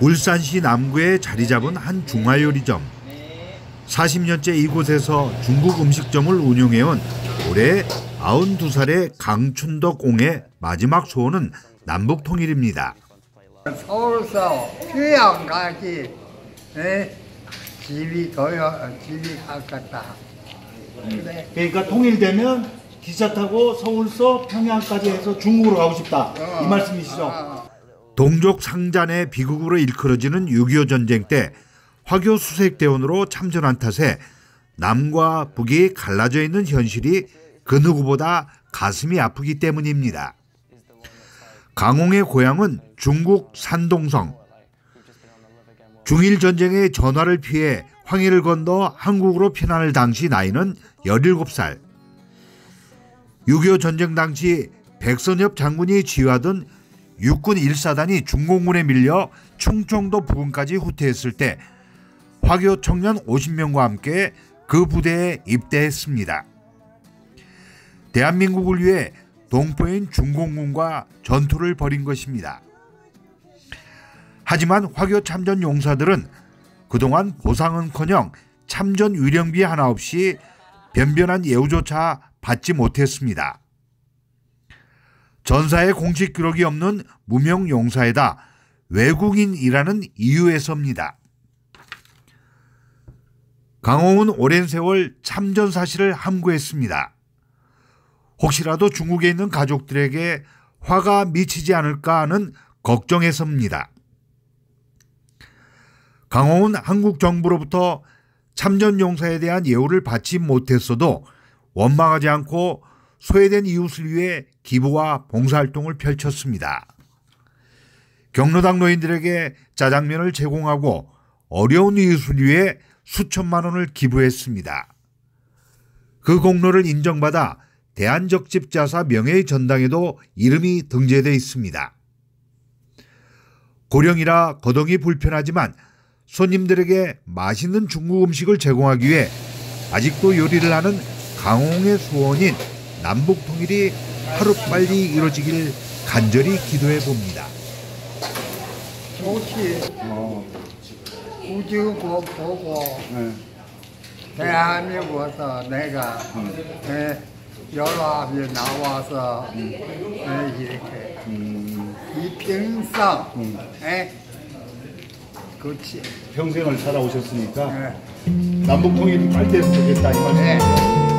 울산시 남구에 자리 잡은 한 중화요리점. 40년째 이곳에서 중국 음식점을 운영해온 올해 92살의 강춘덕 옹의 마지막 소원은 남북 통일입니다. 서울서 휴양가기 집이 가깝다. 그러니까 통일되면 기차 타고 서울서 평양까지 해서 중국으로 가고 싶다. 이 말씀이시죠? 동족 상잔의 비극으로 일컬어지는 6.25 전쟁 때 화교 수색대원으로 참전한 탓에 남과 북이 갈라져 있는 현실이 그 누구보다 가슴이 아프기 때문입니다. 강홍의 고향은 중국 산동성. 중일 전쟁의 전화를 피해 황해를 건너 한국으로 피난할 당시 나이는 17살. 6.25 전쟁 당시 백선엽 장군이 지휘하던 육군 1사단이 중공군에 밀려 충청도 부근까지 후퇴했을 때 화교 청년 50명과 함께 그 부대에 입대했습니다. 대한민국을 위해 동포인 중공군과 전투를 벌인 것입니다. 하지만 화교 참전 용사들은 그동안 보상은커녕 참전 위령비 하나 없이 변변한 예우조차 받지 못했습니다. 전사의 공식 기록이 없는 무명 용사에다 외국인이라는 이유에서입니다. 강홍은 오랜 세월 참전 사실을 함구했습니다. 혹시라도 중국에 있는 가족들에게 화가 미치지 않을까 하는 걱정에서입니다. 강홍은 한국 정부로부터 참전 용사에 대한 예우를 받지 못했어도 원망하지 않고 소외된 이웃을 위해 기부와 봉사활동을 펼쳤습니다. 경로당 노인들에게 짜장면을 제공하고 어려운 이웃을 위해 수천만 원을 기부했습니다. 그 공로를 인정받아 대한적집자사 명예의 전당에도 이름이 등재되어 있습니다. 고령이라 거동이 불편하지만 손님들에게 맛있는 중국 음식을 제공하기 위해 아직도 요리를 하는 강홍의 소원인 남북 통일이 하루빨리 이루어지길 간절히 기도해 봅니다. 좋지. 우주 보고 대한민국에서 내가 연합이 나와서 이렇게 이평상 그렇지. 평생을 살아오셨으니까 남북 통일이 빨리 됐으면 좋겠다 이 말씀이죠.